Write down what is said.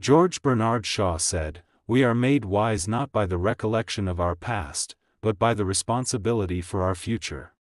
George Bernard Shaw said, "We are made wise not by the recollection of our past, but by the responsibility for our future."